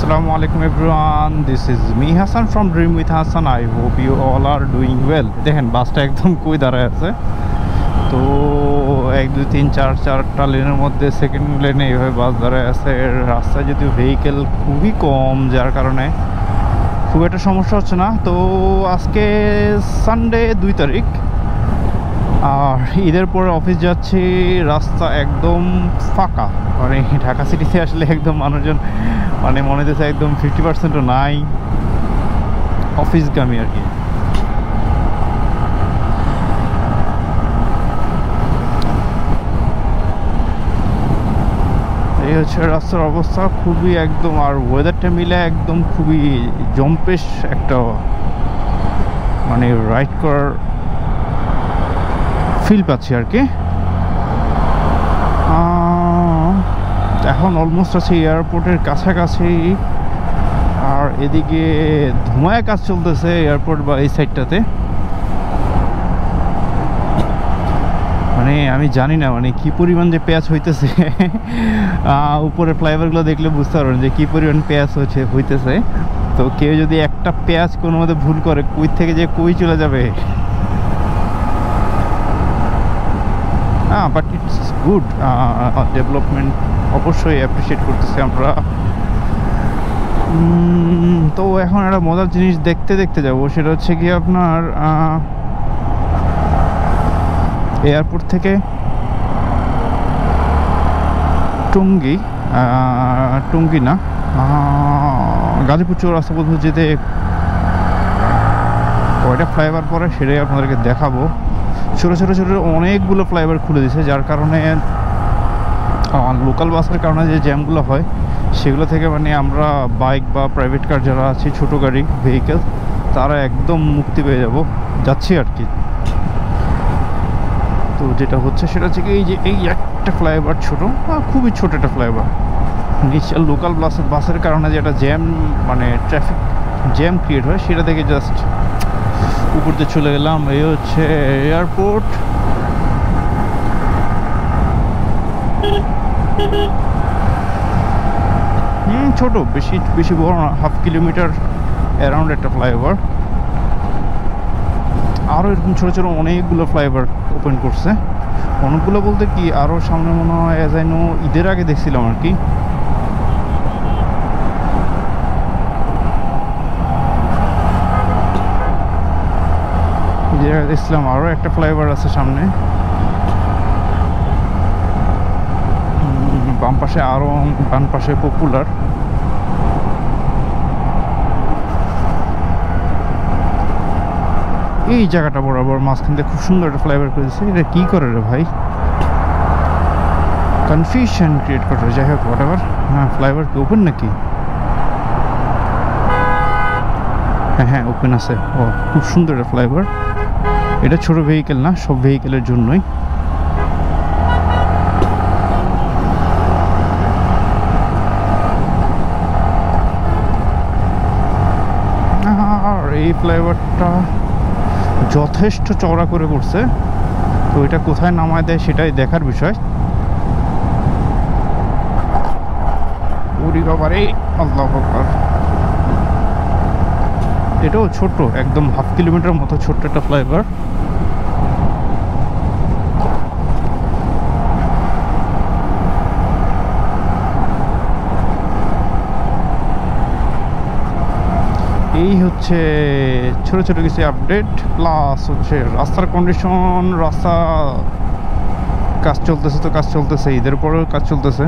Assalamualaikum everyone, this is me Hassan from Dream with Hassan. I hope you all are doing well. দেখেন বাসটা একদম কই দাঁড়ায় আছে, তো 1 2 3 4 4টা লেনের মধ্যে সেকেন্ড লেনে এইভাবে বাস দাঁড়ায় আছে। রাস্তায় যদিও ভেহিকেল খুবই কম, যার কারণে খুব একটা সমস্যা হচ্ছে না। তো আজকে সানডে 2 তারিখ, আর ঈদের পরে অফিস যাচ্ছি। রাস্তা একদম ফাঁকা, মানে ঢাকা সিটিতে আসলে একদম মানুষজন মানে মনে হচ্ছে একদম 50%ও নাই অফিসগামী আর কি। এই হচ্ছে রাস্তার অবস্থা, খুবই একদম, আর ওয়েদারটা মিলে একদম খুবই জম্পেশ একটা মানে রাইড করার ফিল পাচ্ছি আর কি। এখন অলমোস্ট আছে এয়ারপোর্টের কাছাকাছি, আর এদিকে ধোঁয়ায় কাজ চলতেছে এয়ারপোর্ট বা এই সাইডটাতে। মানে আমি জানি না মানে কি পরিমাণ যে পেঁয়াজ হইতেছে উপরে ফ্লাইওভারগুলো দেখলে বুঝতে পারবেন যে কি পরিমাণ পেঁয়াজ হইতেছে। তো কেউ যদি একটা পেঁয়াজ কোনো মধ্যে ভুল করে কই থেকে যে কই চলে যাবে। বাট ইটস গুড ডেভেলপমেন্ট, অবশ্যই অ্যাপ্রিসিয়েট করতেছি আমরা। তো এখন একটা মজার জিনিস দেখতে দেখতে যাবো, সেটা হচ্ছে কি আপনার এয়ারপোর্ট থেকে টুঙ্গি না গাজীপুর চৌরাস্তা পর্যন্ত যেতে কয়টা ফ্লাইওভার পরে সেটাই আপনাদেরকে দেখাবো। ছোটো ছোটো ছোটো অনেকগুলো ফ্লাইওভার খুলে দিয়েছে, যার কারণে লোকাল বাসের কারণে যে জ্যামগুলো হয় সেগুলো থেকে মানে আমরা বাইক বা প্রাইভেট কার যারা আছে, ছোটো গাড়ি ভেহিকেল, তারা একদম মুক্তি পেয়ে যাচ্ছি আর কি। তো যেটা হচ্ছে সেটা হচ্ছে কি, এই যে এই একটা ফ্লাইওভার ছোটো, খুবই ছোটো একটা ফ্লাইওভার, নিচে লোকাল বাসের কারণে যেটা জ্যাম মানে ট্রাফিক জ্যাম ক্রিয়েট হয়, সেটা থেকে জাস্ট উপর দিয়ে চলে গেলাম। এই হচ্ছে এয়ারপোর্ট। ছোট, বেশি বড় না, 1/2 কিলোমিটার অ্যারাউন্ড একটা ফ্লাইওভার। আরও এরকম ছোটো ছোটো অনেকগুলো ফ্লাইওভার ওপেন করছে। অনেকগুলো বলতে কি, আরও সামনে মনে হয় এজাইনো ঈদের আগে দেখছিলাম আর কি। দেখছিলাম আরও একটা ফ্লাইওভার আছে সামনে, বাম পাশে আরও, ডান পাশে পপুলার। এই জায়গাটা বরাবর মাঝখান থেকে খুব সুন্দর একটা ফ্লাইওভার করেছে। এটা কী করে রে ভাই, কনফিউশন ক্রিয়েট করে। যাই হোক, হোয়াট এভার। হ্যাঁ, ফ্লাইওভার কি ওপেন নাকি? হ্যাঁ ওপেন আছে। ও, খুব সুন্দর একটা ফ্লাইওভার। এটা ছোট ভেহিকেল না, সব ভেহিকেলের জন্যই। আর এই ফ্লাইওভারটা যথেষ্ট চওড়া করে করছে, তো এটা কোথায় নামায় দেয় সেটাই দেখার বিষয়। ওরে বাবা রে, আল্লাহু আকবার। এটাও ছোট, একদম 1/2 কিলোমিটার মতো ছোট্ট একটা ফ্লাইওভার। এই হচ্ছে ছোটো ছোটো কিছু আপডেট, প্লাস হচ্ছে রাস্তার কন্ডিশন। রাস্তা কাজ চলতেছে, তো কাজ চলতেছে, ঈদের পরেও কাজ চলতেছে।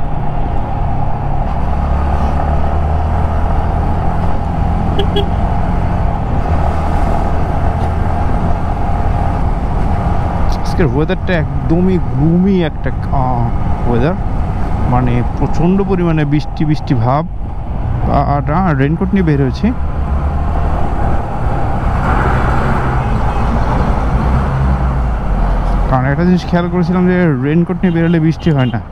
আজকের ওয়েদারটা একদমই গ্লুমি একটা ওয়েদার, মানে প্রচণ্ড পরিমাণে বৃষ্টি ভাব। আর রেনকোট নিয়ে বের হয়েছি। কারণ একটা জিনিস খেয়াল করেছিলাম যে রেনকোট নিয়ে বেরোলে বৃষ্টি হয় না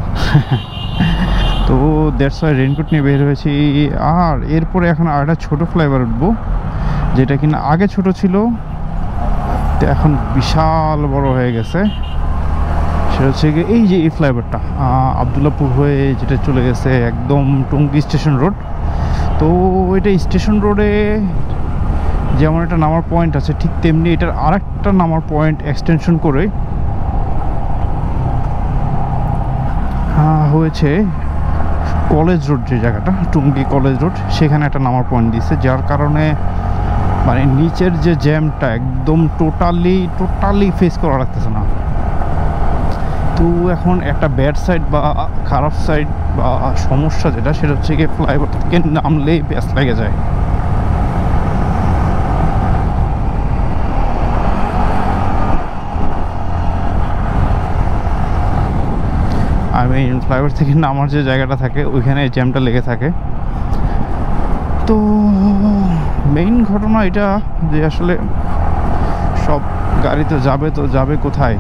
তো দ্যাটস ওয়াই রেনকোট নিয়ে বের হয়েছি। আর এরপরে এখন আর একটা ছোটো ফ্লাইওভার উঠবো, যেটা কিনা আগে ছোট ছিল, তো এখন বিশাল বড় হয়ে গেছে। সেটা হচ্ছে এই যে এই ফ্লাইওভারটা আবদুল্লাপুর হয়ে যেটা চলে গেছে একদম টঙ্গী স্টেশন রোড, তো এটা স্টেশন রোডে যেমন একটা নামার পয়েন্ট আছে, ঠিক তেমনি এটার আরেকটা নামার পয়েন্ট এক্সটেনশন করে হয়েছে কলেজ রোড, যে জায়গাটা টুঙ্গি কলেজ রোড, সেখানে একটা নামার পয়েন্ট দিয়েছে, যার কারণে মানে নিচের যে জ্যামটা একদম টোটালি ফেস করা লাগতেছে না। তো এখন একটা ব্যাড সাইড বা খারাপ সাইড বা সমস্যা যেটা, সেটা হচ্ছে গিয়ে ফ্লাইওভার থেকে নামলেই ব্যাস লেগে যায়। আমি ফ্লাইওভার থেকে নামার যে জায়গাটা থাকে ওইখানে জ্যামটা লেগে থাকে। তো মেইন ঘটনা এটা যে আসলে সব গাড়ি তো যাবে কোথায়?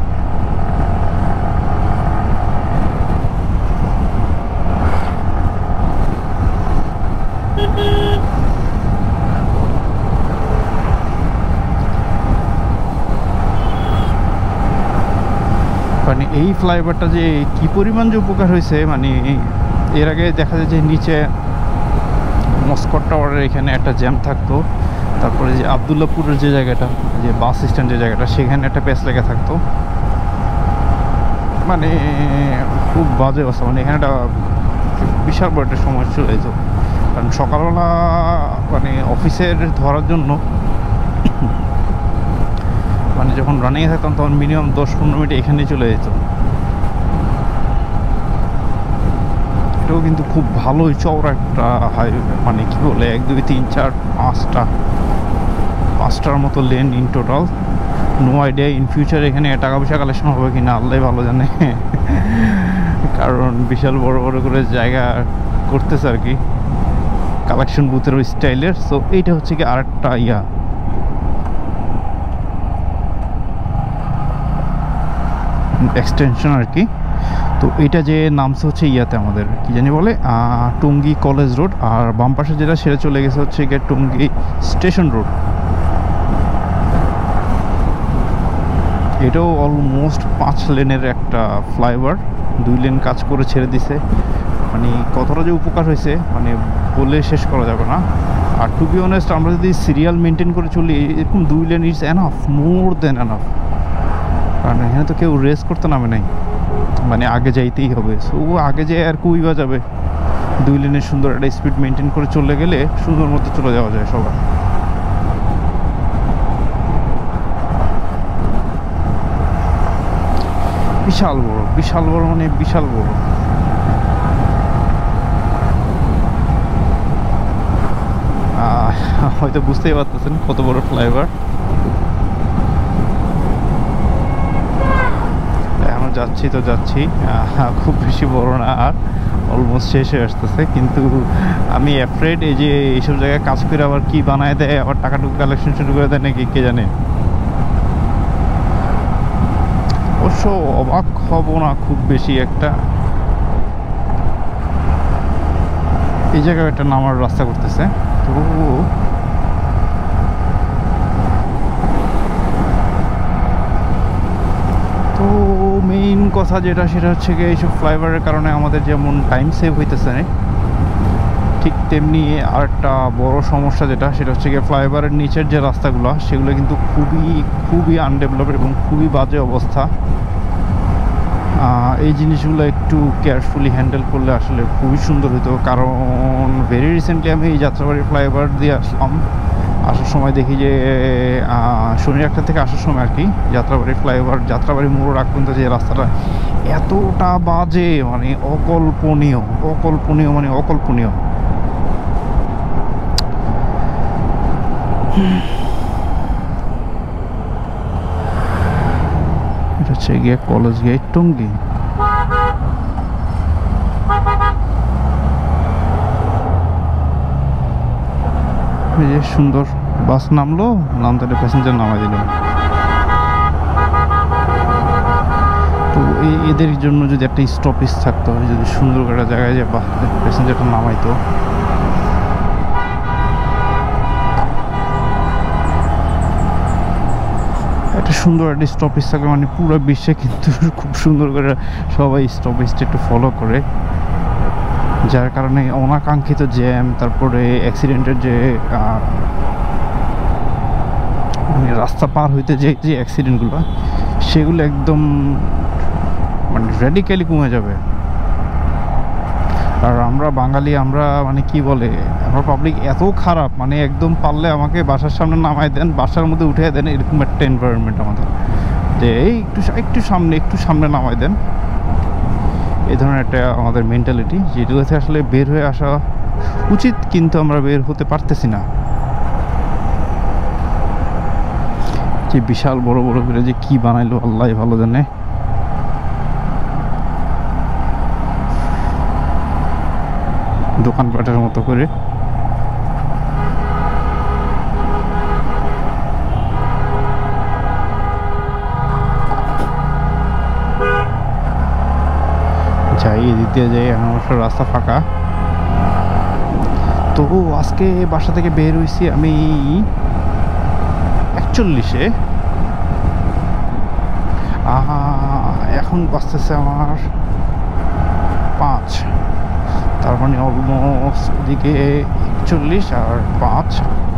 মানে এই ফ্লাইওভারটা যে কি পরিমাণ যে উপকার হয়েছে, মানে এর আগে দেখা যায় যে নিচে মস্কট টাওয়ারের এখানে একটা জ্যাম থাকতো, তারপরে যে আবদুল্লাপুরের যে জায়গাটা, যে বাস স্ট্যান্ড যে জায়গাটা, সেখানে একটা প্যাচ লেগে থাকতো। মানে খুব বাজে অবস্থা, মানে এখানে একটা বিশাল বড় একটা সমস্যা চলে যেত। কারণ সকালবেলা মানে অফিসের ধরার জন্য মানে যখন রানিংয়ে থাকতাম তখন মিনিমাম 10-15 মিনিট এখানেই চলে যেত। এটাও কিন্তু খুব ভালোই চওড়া একটা হাইওয়ে, মানে কি বলে 1 2 3 4 5টার মতো lane in total. No idea in future এখানে টাকা পয়সা কালেকশন হবে কিনা আল্লাহ ভালো জানে, কারণ বিশাল বড় বড় করে জায়গা করতেছে আর কি কালেকশন বুথের ওই স্টাইলের। সো এইটা হচ্ছে কি আরেকটা এক্সটেনশন আর কি। তো এটা যে নামছে হচ্ছে ইয়াতে আমাদের কি জানি বলে টুঙ্গি কলেজ রোড, আর বাম পাশে যেটা সেটা চলে গেছে হচ্ছে গিয়ে টুঙ্গি স্টেশন রোড। এটাও অলমোস্ট 5 লেনের একটা ফ্লাইওভার, 2 লেন কাজ করে ছেড়ে দিছে। মানে কতটা যে উপকার হয়েছে মানে বলে শেষ করা যাবে না। আর টু বি অনেস্ট আমরা যদি সিরিয়াল মেনটেন করে চলি, এরকম 2 lane it's enough, more than enough. কারণ এখানে তো কেউ রেস করতে নামে নাই, মানে আগে যাইতেই হবে। সো আগে যে আর কুইবা যাবে, 2 লেনের সুন্দর একটা স্পিড মেনটেন করে চলে গেলে সুন্দর মতো চলে যাওয়া যায় সবার। বিশাল বড় মানে বিশাল বড়। হয়তো বুঝতেই পারতেছেন কত বড় ফ্লাইওভার। এখনো যাচ্ছি, খুব বেশি বড় না, আর অলমোস্ট শেষ হয়ে আসতেছে। কিন্তু আমি অ্যাফ্রেড এই যে এইসব জায়গায় কাজ করে আবার কি বানায় দেয়, আবার টাকাটুকু কালেকশন শুরু করে দেয় নাকি কে জানে। অবশ্য অবাক হব না খুব বেশি একটা, এই জায়গায় একটা নামার রাস্তা করতেছে। তো মেইন কথা যেটা সেটা হচ্ছে গিয়ে এইসব ফ্লাইওভারের কারণে আমাদের যেমন টাইম সেভ হইতেছে, ঠিক তেমনি আরেকটা বড় সমস্যা যেটা সেটা হচ্ছে গিয়ে ফ্লাইওভারের নিচের যে রাস্তাগুলো সেগুলো কিন্তু খুবই আনডেভেলপড এবং খুবই বাজে অবস্থা। এই জিনিসগুলো একটু কেয়ারফুলি হ্যান্ডেল করলে আসলে খুবই সুন্দর হতো। কারণ ভেরি রিসেন্টলি আমি এই যাত্রাবাড়ি ফ্লাইওভার দিয়ে আসলাম, আসার সময় দেখি যে শনি একটা থেকে আসার সময় আর কি যাত্রাবাড়ি ফ্লাইওভার যাত্রাবাড়ি মোড় আগ পর্যন্ত যে রাস্তাটা এতটা বাজে, মানে অকল্পনীয় মানে অকল্পনীয়। এটা হচ্ছে গিয়ে কলেজ গেট টুঙ্গি। এই যে সুন্দর বাস নামলো, নামতে প্যাসেঞ্জার নামাই দিল। তো এদের জন্য যদি একটা স্টপেজ থাকতো, যদি সুন্দর একটা জায়গায় যে প্যাসেঞ্জারটা নামাইতো। একটা সুন্দর একটা স্টপেজ থাকলে মানে পুরো বিশ্বে কিন্তু খুব সুন্দর করে সবাই স্টপেজটা একটু ফলো করে, যার কারণে অনাকাঙ্ক্ষিত জ্যাম, তারপরে অ্যাক্সিডেন্টের যে মানে রাস্তা পার হইতে যে যে অ্যাক্সিডেন্টগুলো, সেগুলো একদম মানে রেডিক্যালি কমে যাবে। আর আমরা বাঙালি, আমরা মানে কি বলে, আমরা পাবলিক এত খারাপ, মানে একদম পারলে আমাকে বাসার সামনে নামাই দেন, বাসার মধ্যে উঠে দেন, এরকম একটা এনভায়রনমেন্ট আমাদের, যে এই একটু সামনে নামাই দেন, এই ধরনের একটা আমাদের মেন্টালিটি, যেগুলোতে আসলে বের হয়ে আসা উচিত, কিন্তু আমরা বের হতে পারতেছি না। যে বিশাল বড় বড় করে যে কি বানাইলো আল্লাহ ভালো জানে। দোকানপাটের মতো করে। যাই এদিক দিয়ে যাই, এখন অবশ্য রাস্তা ফাঁকা। তো আজকে বাসা থেকে বের হয়েছি আমি 41-এ, এখন বাঁচতেছে আমার 5, তার মানে অলমোস্ট ওদিকে 41 আর 5,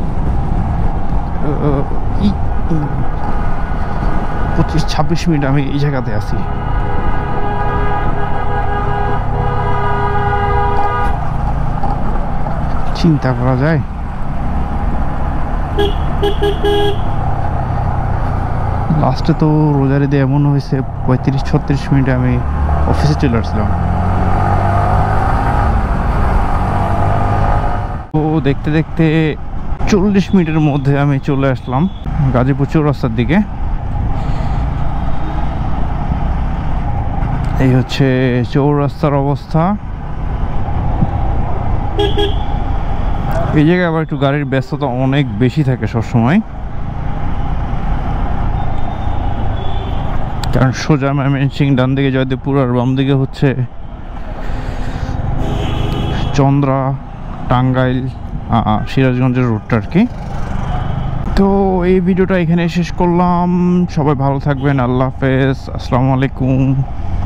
25-26 মিনিট আমি এই জায়গাতে আছি। চিন্তা করা যায়। লাস্টে তো রোজার ঈদে এমন হয়েছে 35-36 মিনিটে আমি অফিসে চলে আসছিলাম। তো দেখতে দেখতে 40 মিনিটের মধ্যে আমি চলে আসলাম গাজীপুর চৌরাস্তার দিকে। এই হচ্ছে চৌরাস্তার অবস্থা। এই জায়গায় আবার একটু গাড়ির ব্যস্ততা অনেক বেশি থাকে সবসময়, কারণ সোজা ময়মনসিং, ডান দিকে জয়দেবপুর, আর বাম দিকে হচ্ছে চন্দ্রা, টাঙ্গাইল, সিরাজগঞ্জের রুটটা আর কি। তো এই ভিডিওটা এখানে শেষ করলাম। সবাই ভালো থাকবেন, আল্লাহ হাফেজ, আসসালামু আলাইকুম।